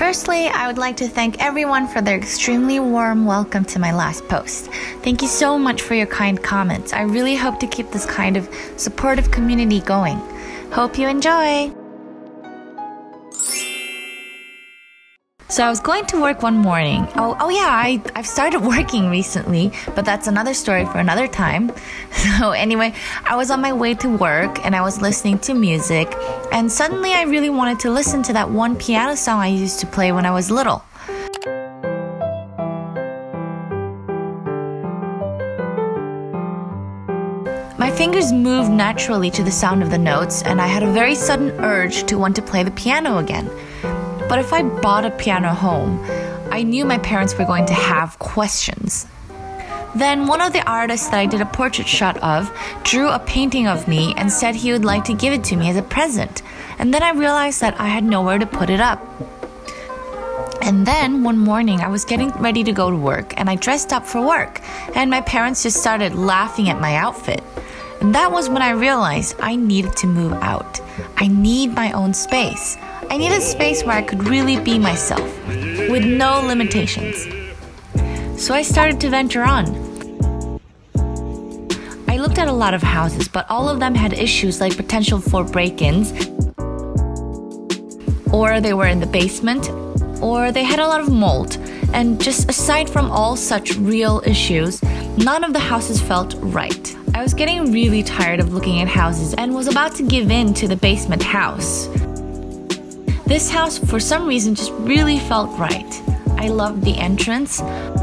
Firstly, I would like to thank everyone for their extremely warm welcome to my last post. Thank you so much for your kind comments. I really hope to keep this kind of supportive community going. Hope you enjoy! So I was going to work one morning. I've started working recently, but that's another story for another time. So anyway, I was on my way to work and I was listening to music, and suddenly I really wanted to listen to that one piano song I used to play when I was little. My fingers moved naturally to the sound of the notes, and I had a very sudden urge to want to play the piano again. But if I bought a piano home, I knew my parents were going to have questions. Then one of the artists that I did a portrait shot of drew a painting of me and said he would like to give it to me as a present. And then I realized that I had nowhere to put it up. And then one morning I was getting ready to go to work and I dressed up for work, and my parents just started laughing at my outfit. And that was when I realized I needed to move out. I need my own space. I needed a space where I could really be myself, with no limitations. So I started to venture on. I looked at a lot of houses, but all of them had issues like potential for break-ins, or they were in the basement, or they had a lot of mold. And just aside from all such real issues, none of the houses felt right. I was getting really tired of looking at houses and was about to give in to the basement house. This house, for some reason, just really felt right. I loved the entrance.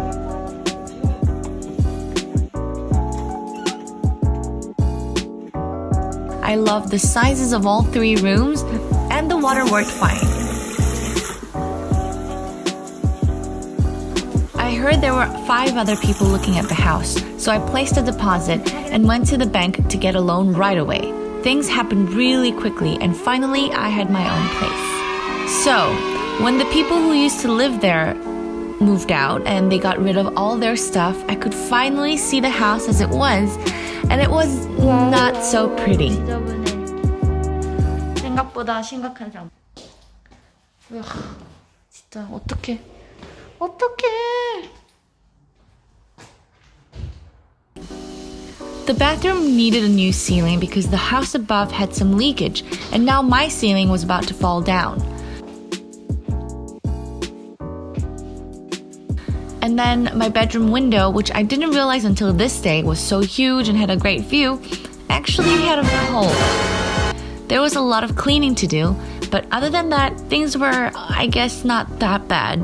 I loved the sizes of all 3 rooms, and the water worked fine. I heard there were 5 other people looking at the house, so I placed a deposit and went to the bank to get a loan right away. Things happened really quickly, and finally I had my own place. So, when the people who used to live there moved out and they got rid of all their stuff, I could finally see the house as it was, and it was not so pretty. 생각보다 심각한 상황. 진짜 어떡해. The bathroom needed a new ceiling because the house above had some leakage, and now my ceiling was about to fall down. And then my bedroom window, which I didn't realize until this day was so huge and had a great view, actually had a hole. There was a lot of cleaning to do, but other than that, things were, I guess, not that bad.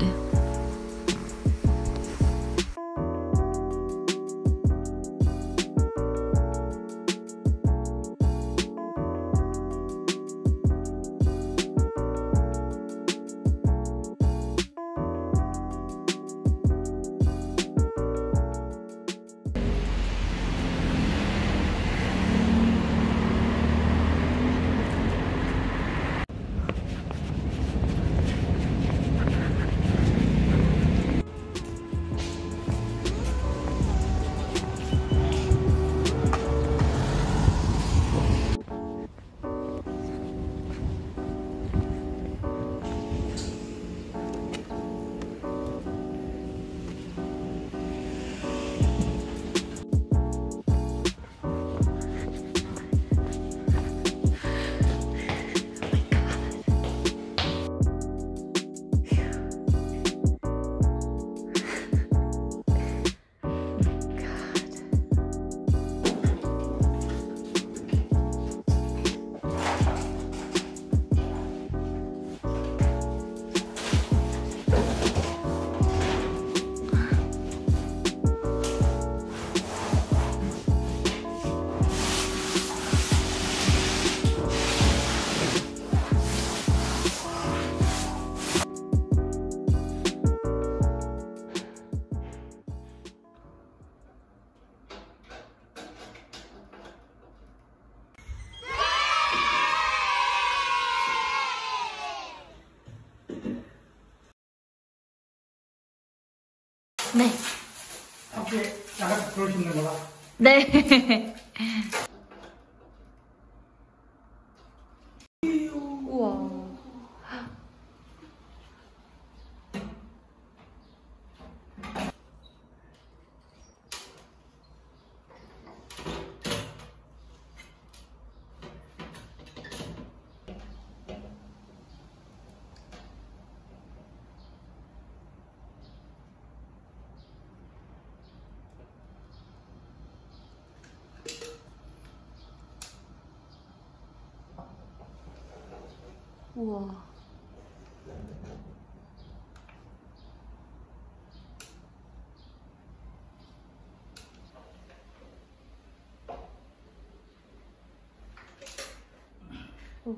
네. 앞에 나가서 그러시는 거라. 네. 우와. 우와. 오.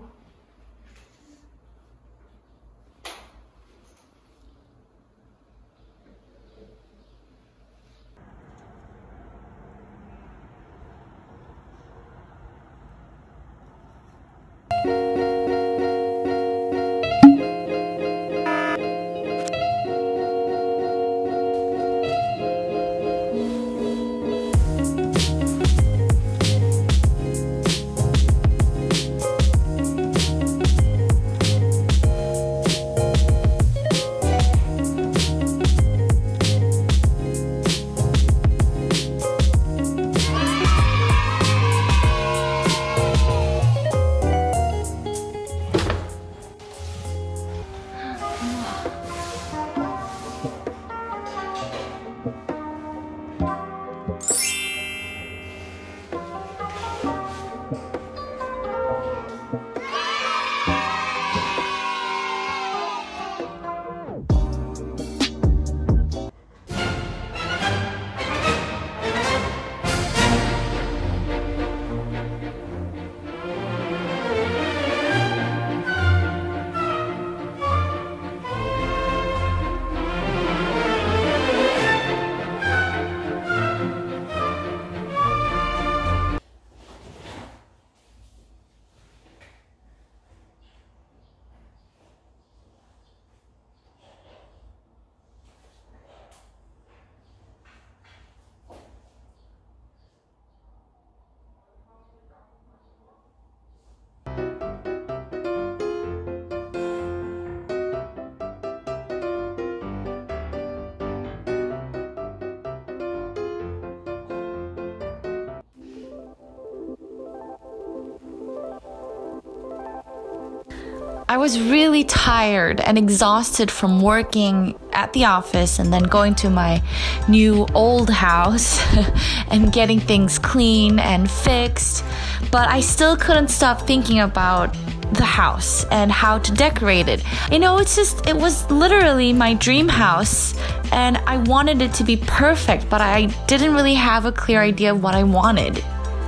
I was really tired and exhausted from working at the office and then going to my new old house and getting things clean and fixed. But I still couldn't stop thinking about the house and how to decorate it. You know, it was literally my dream house and I wanted it to be perfect, but I didn't really have a clear idea of what I wanted.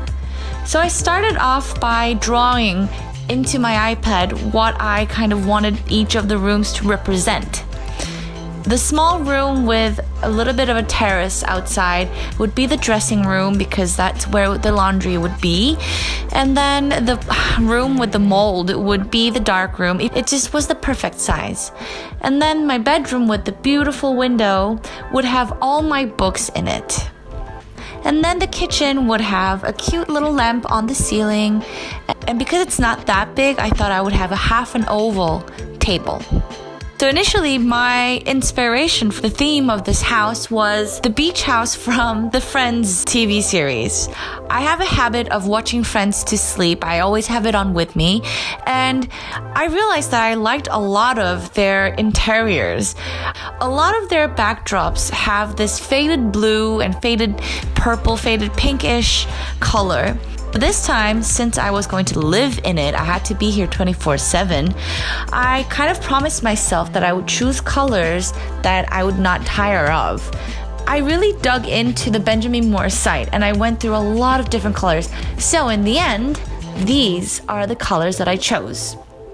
So I started off by drawing into my iPad what I kind of wanted each of the rooms to represent. The small room with a little bit of a terrace outside would be the dressing room because that's where the laundry would be. And then the room with the mold would be the dark room. It just was the perfect size. And then my bedroom with the beautiful window would have all my books in it. And then the kitchen would have a cute little lamp on the ceiling. And because it's not that big, I thought I would have a half an oval table. So initially, my inspiration for the theme of this house was the beach house from the Friends TV series. I have a habit of watching Friends to sleep. I always have it on with me. And I realized that I liked a lot of their interiors. A lot of their backdrops have this faded blue and faded purple, faded pinkish color. But this time, since I was going to live in it, I had to be here 24/7. I kind of promised myself that I would choose colors that I would not tire of. I really dug into the Benjamin Moore site and I went through a lot of different colors. So in the end, these are the colors that I chose.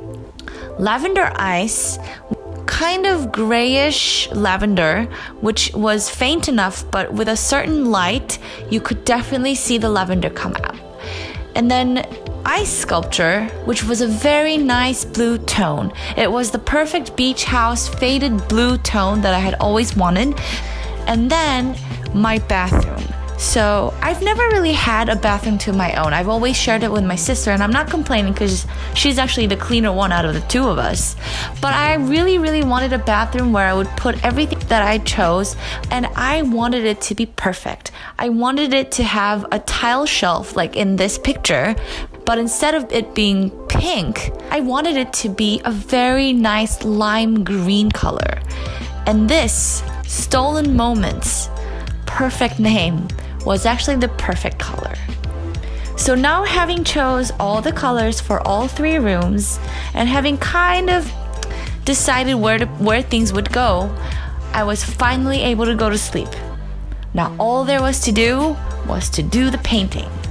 Lavender Ice, kind of grayish lavender, which was faint enough, but with a certain light, you could definitely see the lavender come out. And then Ice Sculpture, which was a very nice blue tone. It was the perfect beach house faded blue tone that I had always wanted. And then my bathroom. So I've never really had a bathroom to my own. I've always shared it with my sister, and I'm not complaining because she's actually the cleaner one out of the two of us. But I really, really wanted a bathroom where I would put everything that I chose, and I wanted it to be perfect. I wanted it to have a tile shelf like in this picture, but instead of it being pink, I wanted it to be a very nice lime green color. And this, Stolen Moments, perfect name, was actually the perfect color. So now, having chose all the colors for all 3 rooms and having kind of decided where things would go, I was finally able to go to sleep. Now all there was to do the painting.